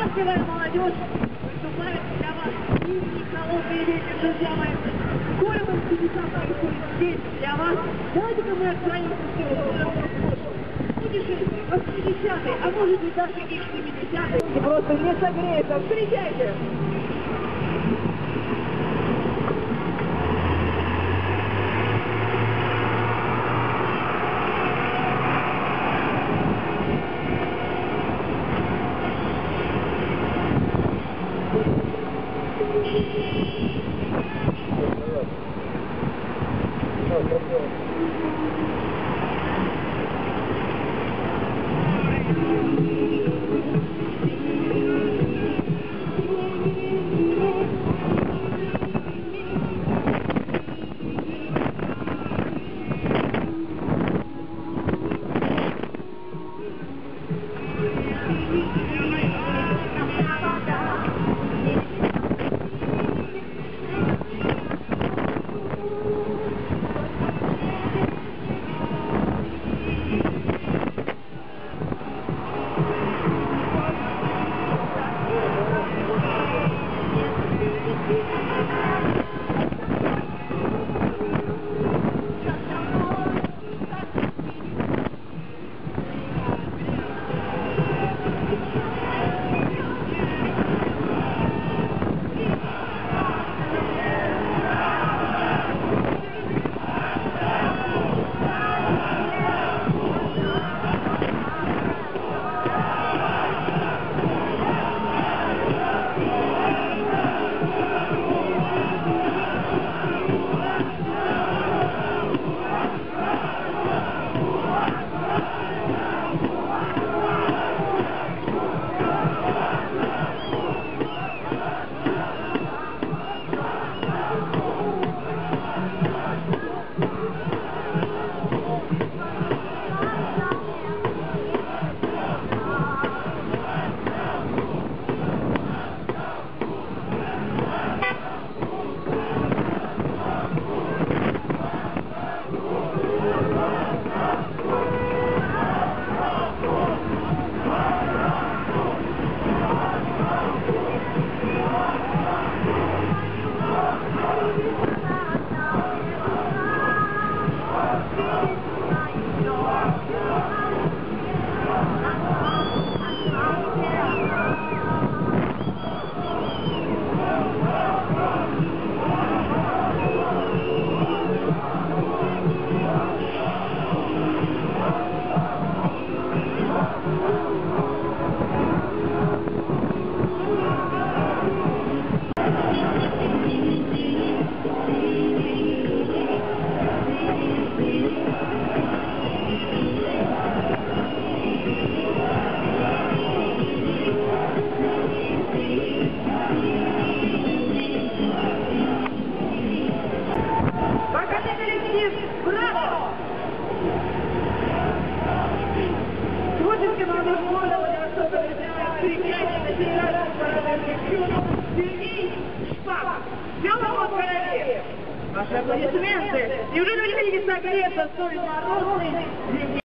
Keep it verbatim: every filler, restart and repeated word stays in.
Талантливая молодежь выступает для вас. Низкий холодный ветер, друзья мои. Скоро вам чудеса происходят здесь для вас. Давайте-ка мы отправимся в сторону. Путешествие, восьмидесятые, а может быть даже и семидесятые. И просто не согреется. Встречайте! Творческий молодой школа Сергей Шпак. Белый королев. Ваши аплодисменты. Неужели вы не хотите согреться в столь морозный